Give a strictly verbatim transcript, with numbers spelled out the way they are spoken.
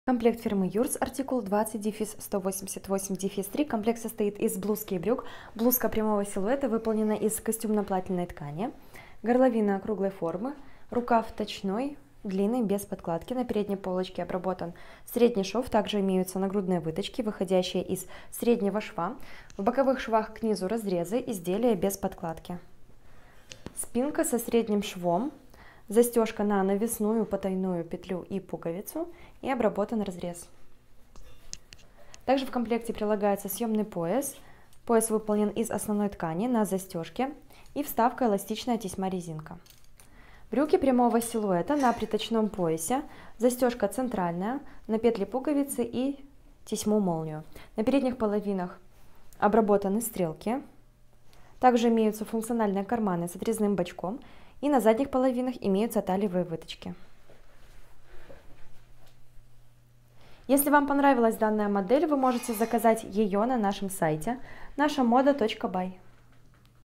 Комплект фирмы Юрс, артикул двадцать сто восемьдесят восемь три. Комплект состоит из блузки и брюк. Блузка прямого силуэта выполнена из костюмно-плательной ткани. Горловина круглой формы. Рукав точной, длинный, без подкладки. На передней полочке обработан средний шов. Также имеются нагрудные выточки, выходящие из среднего шва. В боковых швах к низу разрезы. Изделие без подкладки. Спинка со средним швом. Застежка на навесную потайную петлю и пуговицу и обработан разрез. Также в комплекте прилагается съемный пояс. Пояс выполнен из основной ткани на застежке и вставка эластичная тесьма-резинка. Брюки прямого силуэта на приточном поясе, застежка центральная, на петли пуговицы и тесьму-молнию. На передних половинах обработаны стрелки. Также имеются функциональные карманы с отрезным бачком. И на задних половинах имеются талиевые выточки. Если вам понравилась данная модель, вы можете заказать ее на нашем сайте наша мода точка бай.